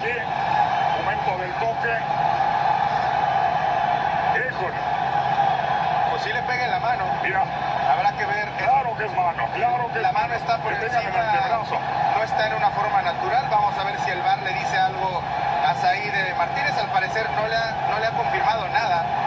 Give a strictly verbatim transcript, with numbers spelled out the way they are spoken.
aquí. Momento del toque. Híjole. Pues sí le pega en la mano. Mira. Habrá que ver. Claro que es mano, claro que la es mano está por que tenga en el encima, antebrazo. no está en una forma natural. Vamos a ver si el V A R le dice algo a Said Martínez. Al parecer no le ha, no le ha confirmado nada.